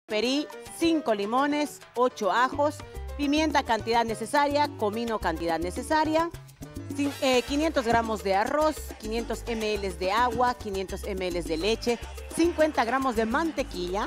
perí, 5 limones, 8 ajos, pimienta cantidad necesaria, comino cantidad necesaria, 500 gramos de arroz, 500 ml de agua, 500 ml de leche, 50 gramos de mantequilla,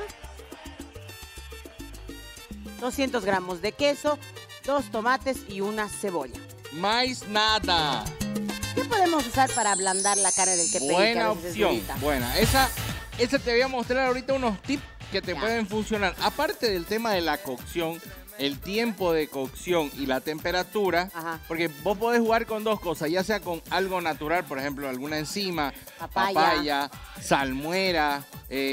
200 gramos de queso, 2 tomates y una cebolla. Más nada. ¿Qué podemos usar para ablandar la carne del queperí? Buena opción, buena. Esa te voy a mostrar ahorita unos tips que te pueden funcionar. Aparte del tema de la cocción, el tiempo de cocción y la temperatura, porque vos podés jugar con dos cosas, ya sea con algo natural, por ejemplo, alguna enzima, papaya, salmuera,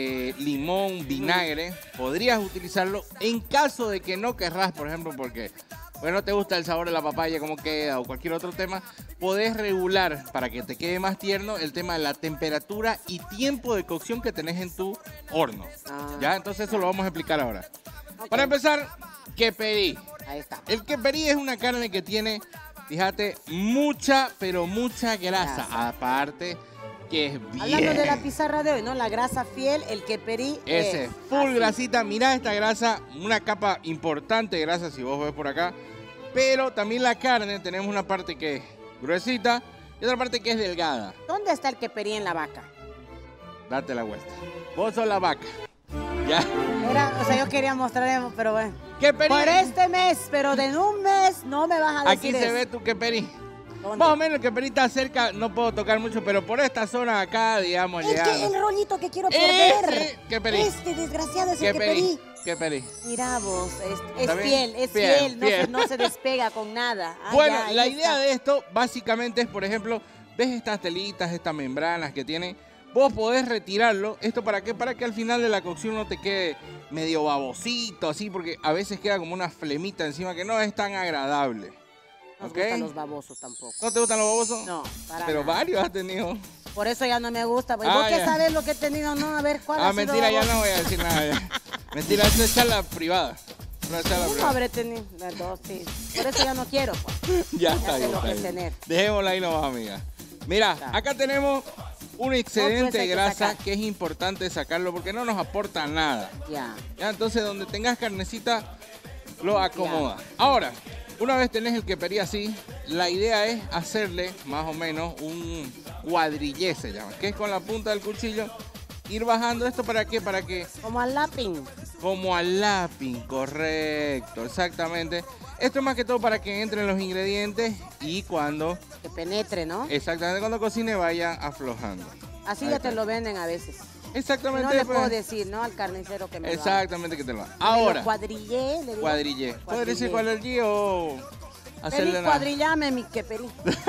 limón, vinagre. Podrías utilizarlo en caso de que no querrás, por ejemplo, porque no te gusta el sabor de la papaya, cómo queda, o cualquier otro tema. Podés regular, para que te quede más tierno, el tema de la temperatura y tiempo de cocción que tenés en tu horno. ¿Ya? Entonces eso lo vamos a explicar ahora. Para empezar, queperí. Ahí está. El queperí es una carne que tiene, fíjate, mucha, pero mucha grasa. Aparte que es bien. Hablando de la pizarra de hoy, ¿no? La grasa fiel, el queperí. Ese, full grasita. Mirá esta grasa, una capa importante de grasa, si vos ves por acá. Pero también la carne, tenemos una parte que es gruesita y otra parte que es delgada. ¿Dónde está el queperí en la vaca? Date la vuelta. Vos sos la vaca. Ya. Yo quería mostrar, pero bueno. Queperí. Por este mes, pero de un mes no me vas a decir Aquí se eso. ve tu queperí. ¿Dónde? Más o menos el queperí está cerca, no puedo tocar mucho, pero por esta zona acá, digamos, El rollito que quiero perder. Queperí. Este desgraciado es el queperí. Queperí. Mira vos, es fiel, no se despega con nada. Bueno, la idea de esto básicamente es, por ejemplo, ves estas telitas, estas membranas que tienen, vos podés retirarlo. ¿Esto para qué? Para que al final de la cocción no te quede medio babosito, así, porque a veces queda como una flemita encima que no es tan agradable. No me gustan los babosos tampoco. ¿No te gustan los babosos? No, pero nada. Varios has tenido. Por eso ya no me gusta. ¿Vos qué sabes lo que he tenido? No, a ver, ¿cuál ha sido mentira, baboso? ya no voy a decir nada. Ya. Mentira, eso es charla privada. ¿Cómo habré tenido? Dos, sí. Por eso ya no quiero. Pues. Ya está sé bien. lo que es tener. Dejémosla ahí nomás, amiga. Mira, acá tenemos un excedente de grasa que es importante sacarlo porque no nos aporta nada. Ya, entonces donde tengas carnecita, lo acomoda. Ahora, una vez tenés el queperí así, la idea es hacerle más o menos un cuadrillé, se llama, que es con la punta del cuchillo ir bajando esto. ¿Para qué? Para que... Como al lápiz. Como al lápiz, correcto, exactamente. Esto es más que todo para que entren los ingredientes y cuando... Que penetre, ¿no? Exactamente, cuando cocine vaya aflojando. Así ya te lo venden a veces. Exactamente. No le puedo decir, ¿no? Al carnicero que me exactamente, que te lo haga. Ahora. Cuadrillé, le digo. Cuadrillé. ¿Puedes decir cuadrillé o hacerle nada? Cuadrillame, mi queperí.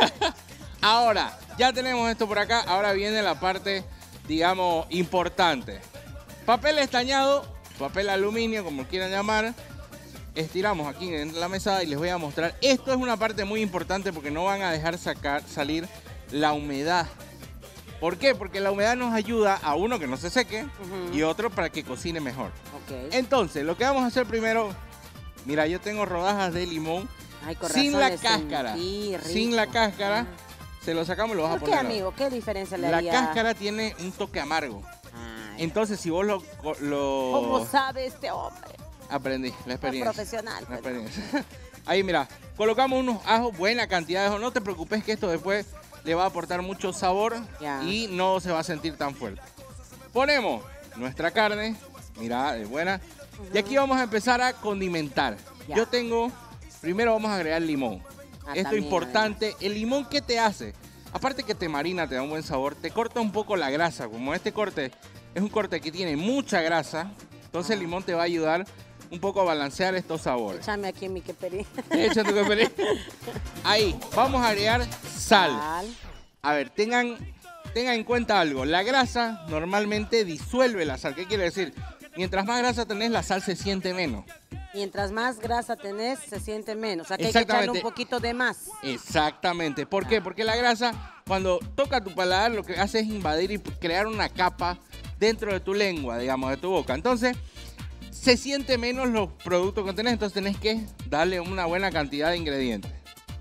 Ahora, ya tenemos esto por acá. Ahora viene la parte, digamos, importante. Papel estañado, papel aluminio, como quieran llamar. Estiramos aquí en la mesada y les voy a mostrar. Esto es una parte muy importante porque no van a dejar salir la humedad. ¿Por qué? Porque la humedad nos ayuda a uno que no se seque y otro para que cocine mejor. Entonces, lo que vamos a hacer primero, mira, yo tengo rodajas de limón sin la cáscara. Sin la cáscara, se lo sacamos y lo vas a poner. ¿Por qué, amigo? ¿Qué diferencia le haría? La cáscara tiene un toque amargo. Entonces, si vos lo... ¿Cómo sabe este hombre? Aprendí, la experiencia. Profesional. La experiencia. Ahí, mira, colocamos unos ajos, buena cantidad de ajos. No te preocupes que esto después le va a aportar mucho sabor y no se va a sentir tan fuerte. Ponemos nuestra carne, mira, es buena. Y aquí vamos a empezar a condimentar. Yo tengo, primero vamos a agregar limón. Esto es importante. El limón, ¿qué te hace? Aparte que te marina, te da un buen sabor, te corta un poco la grasa. Como este corte es un corte que tiene mucha grasa, entonces el limón te va a ayudar un poco a balancear estos sabores. Échame aquí mi queperí. Echa tu queperí. Ahí, vamos a agregar sal. A ver, tengan en cuenta algo. La grasa normalmente disuelve la sal. ¿Qué quiere decir? Mientras más grasa tenés, la sal se siente menos. Mientras más grasa tenés, se siente menos. O sea, que hay que echarle un poquito de más. Exactamente. ¿Por qué? Porque la grasa, cuando toca tu paladar, lo que hace es invadir y crear una capa dentro de tu lengua, digamos, de tu boca. Entonces, se siente menos los productos que tenés, entonces tenés que darle una buena cantidad de ingredientes.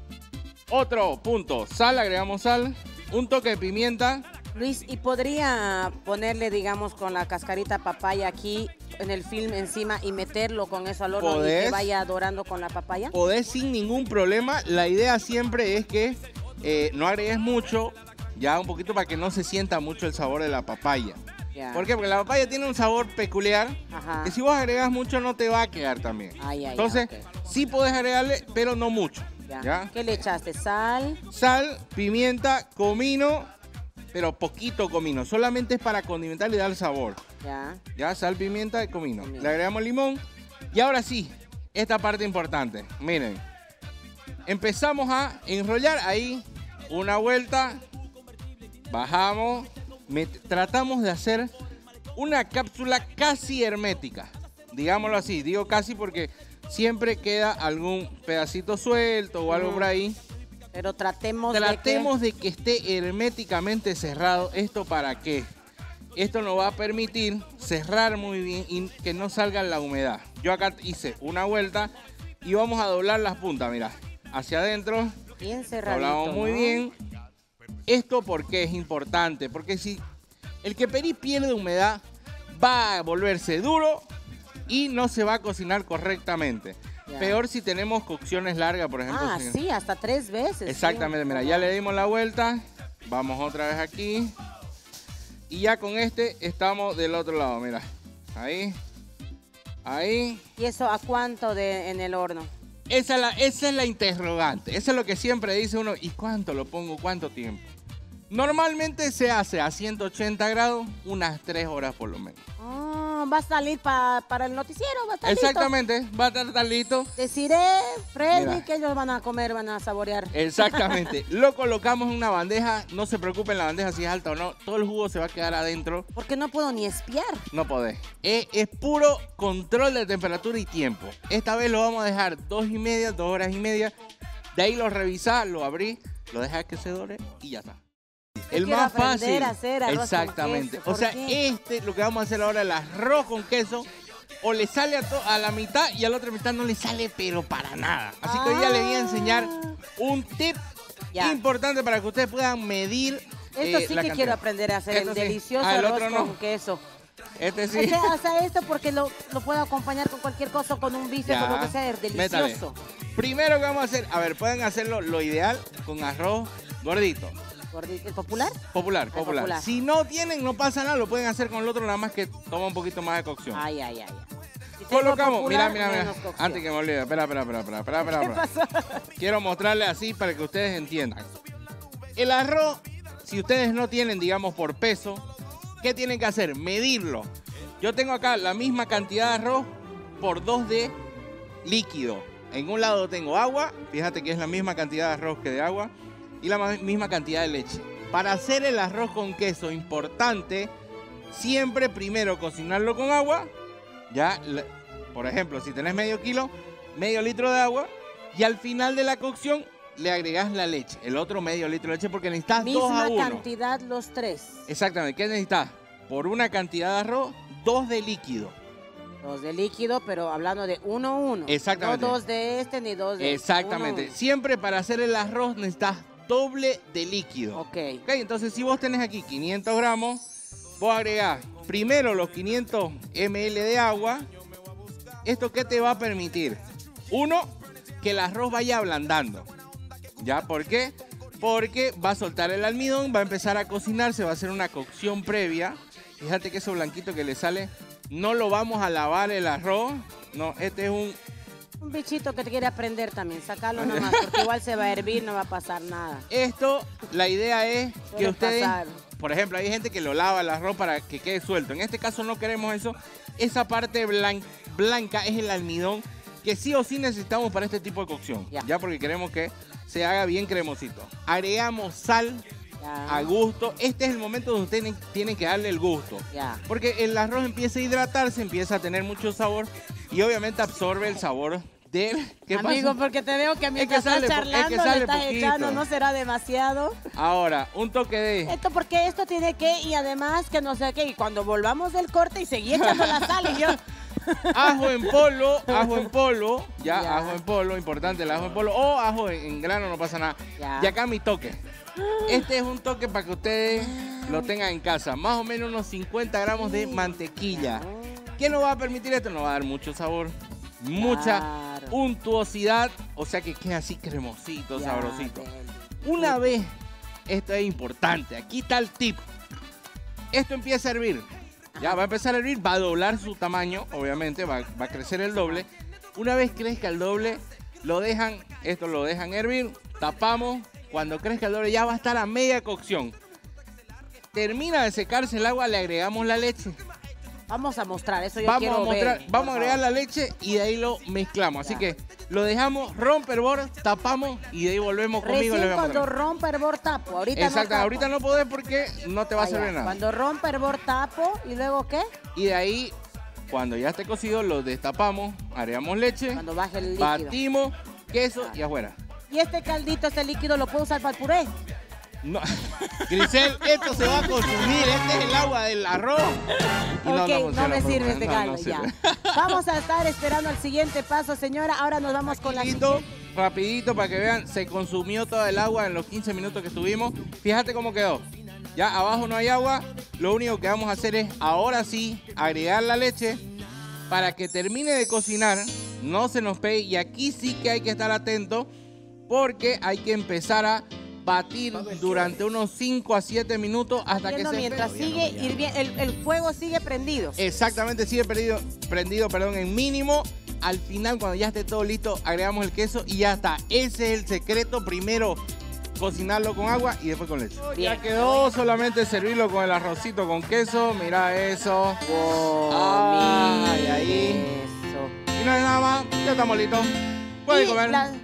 Otro punto, sal, agregamos sal, un toque de pimienta. Luis, ¿y podría ponerle, digamos, con la cascarita papaya aquí en el film encima y meterlo con eso al horno y que vaya dorando con la papaya? Podés sin ningún problema. La idea siempre es que no agregues mucho, ya un poquito para que no se sienta mucho el sabor de la papaya. ¿Por qué? Porque la papaya tiene un sabor peculiar. Ajá. Que si vos agregas mucho no te va a quedar también. Entonces, sí podés agregarle, pero no mucho. ¿Ya? ¿Qué le echaste? ¿Sal? Sal, pimienta, comino, pero poquito comino. Solamente es para condimentar y dar sabor. Ya, sal, pimienta y comino. Le agregamos limón. Y ahora sí, esta parte importante. Miren, empezamos a enrollar ahí una vuelta. Bajamos. Tratamos de hacer una cápsula casi hermética, digámoslo así. Digo casi porque siempre queda algún pedacito suelto o algo por ahí. Pero tratemos de que esté herméticamente cerrado. ¿Esto para qué? Esto nos va a permitir cerrar muy bien y que no salga la humedad. Yo acá hice una vuelta y vamos a doblar las puntas, mira, hacia adentro. Bien cerradito, doblamos muy bien. ¿Esto por qué es importante? Porque si el queperí pierde humedad, va a volverse duro y no se va a cocinar correctamente. Peor si tenemos cocciones largas, por ejemplo. Sí, hasta 3 veces. Exactamente, mira, ya le dimos la vuelta. Vamos otra vez aquí. Y ya con este estamos del otro lado, mira. Ahí. Ahí. ¿Y eso a cuánto en el horno? Esa es la interrogante. Eso es lo que siempre dice uno. ¿Y cuánto lo pongo? ¿Cuánto tiempo? Normalmente se hace a 180 grados unas 3 horas por lo menos. Va a salir para el noticiero, va a estar Exactamente, va a estar listo. Deciré, Freddy, que ellos van a comer, van a saborear. Exactamente. Lo colocamos en una bandeja. No se preocupen la bandeja si es alta o no. Todo el jugo se va a quedar adentro. Porque no puedo ni espiar. No podés. Es puro control de temperatura y tiempo. Esta vez lo vamos a dejar 2 horas y media. De ahí lo revisás, lo abrís, lo dejas que se dore y ya está. El más fácil. A hacer arroz exactamente. Con queso. O sea, lo que vamos a hacer ahora, el arroz con queso, o le sale a la mitad y a la otra mitad no le sale, pero para nada. Así que hoy ya les voy a enseñar un tip importante para que ustedes puedan medir. Esto sí que quiero aprender a hacer, el delicioso arroz con queso. Este sí. O sea, esto porque lo puedo acompañar con cualquier cosa, con un bife, con lo que sea, es delicioso. Métale. Primero que vamos a hacer, a ver, pueden hacerlo lo ideal con arroz gordito. ¿El popular? Popular. Si no tienen, no pasa nada, lo pueden hacer con el otro, nada más que toma un poquito más de cocción. Ay. Si colocamos, mira. Antes que me olvide, espera. ¿Qué pasó? Quiero mostrarles así para que ustedes entiendan. El arroz, si ustedes no tienen, digamos, por peso, ¿qué tienen que hacer? Medirlo. Yo tengo acá la misma cantidad de arroz por 2 de líquido. En un lado tengo agua, fíjate que es la misma cantidad de arroz que de agua, y la misma cantidad de leche. Para hacer el arroz con queso, importante, siempre primero cocinarlo con agua. Ya, por ejemplo, si tenés medio litro de agua, y al final de la cocción le agregás la leche, el otro medio litro de leche, porque necesitas 2 a 1. Misma cantidad los 3. Exactamente, ¿qué necesitas? Por una cantidad de arroz, 2 de líquido. 2 de líquido, pero hablando de 1-1. Exactamente. No 2 de este ni 2 de Exactamente. 1-1. Siempre para hacer el arroz necesitas doble de líquido. Ok. Entonces si vos tenés aquí 500 gramos, vos agregás primero los 500 ml de agua. ¿Esto qué te va a permitir? Uno, que el arroz vaya ablandando. ¿Ya? ¿Por qué? Porque va a soltar el almidón, va a empezar a cocinarse, va a hacer una cocción previa. Fíjate que eso blanquito que le sale, no lo vamos a lavar el arroz. No, este es un bichito que te quiere aprender también, sacarlo nomás, porque igual se va a hervir, no va a pasar nada. Esto, la idea es que ustedes, por ejemplo, hay gente que lo lava el arroz para que quede suelto. En este caso no queremos eso. Esa parte blanca es el almidón que sí o sí necesitamos para este tipo de cocción. Ya porque queremos que se haga bien cremosito. Agregamos sal a gusto. Este es el momento donde ustedes tienen que darle el gusto. Porque el arroz empieza a hidratarse, empieza a tener mucho sabor y obviamente absorbe el sabor del... ¿Qué Amigo, pasa? porque te veo que mientras estás charlando le estás echando, ¿no será demasiado? Ahora, un toque de... Esto porque esto tiene que, y además que no sé qué, y cuando volvamos del corte y seguí echando la sal y yo... Ajo en polvo, ya, ajo en polvo, importante el ajo en polvo, o ajo en grano, no pasa nada. Y acá mi toque. Este es un toque para que ustedes lo tengan en casa. Más o menos unos 50 gramos de mantequilla. ¿Qué nos va a permitir esto? Nos va a dar mucho sabor, mucha untuosidad, o sea que queda así cremosito, sabrosito. Una vez, esto es importante, aquí está el tip. Esto empieza a hervir, ya va a empezar a hervir, va a doblar su tamaño, obviamente, va a crecer el doble. Una vez crezca el doble, lo dejan hervir, tapamos. Cuando crezca el doble ya va a estar a media cocción. Termina de secarse el agua, le agregamos la leche. Vamos a mostrar, eso yo quiero ver. Vamos a agregar la leche y de ahí lo mezclamos. Así que lo dejamos, rompe hervor, tapamos y de ahí volvemos conmigo. Recién cuando rompe hervor tapo, ahorita exacto, no tapo. Ahorita no podés porque no te va a servir nada. Cuando rompe hervor tapo y luego ¿qué? Y de ahí, cuando ya esté cocido, lo destapamos, agregamos leche. Cuando baje el líquido. Batimos, queso y afuera. ¿Y este caldito, este líquido, lo puedo usar para el puré? No, Grisel, esto se va a consumir, este es el agua del arroz. No me sirve este caldo, ya. Vamos a estar esperando el siguiente paso, señora. Ahora nos vamos con la siguiente. Rapidito para que vean, se consumió toda el agua en los 15 minutos que estuvimos. Fíjate cómo quedó. Ya abajo no hay agua, lo único que vamos a hacer es, ahora sí, agregar la leche para que termine de cocinar, no se nos pegue. Y aquí sí que hay que estar atento porque hay que empezar a batir durante unos 5 a 7 minutos hasta que se... Mientras sigue hirviendo, el fuego sigue prendido. Exactamente, sigue prendido, en mínimo. Al final, cuando ya esté todo listo, agregamos el queso y ya está. Ese es el secreto. Primero, cocinarlo con agua y después con leche. Bien. Ya quedó, solamente servirlo con el arrocito con queso. Mira eso. Wow, ahí. Eso. Y no hay nada más, ya estamos listos. Pueden comer.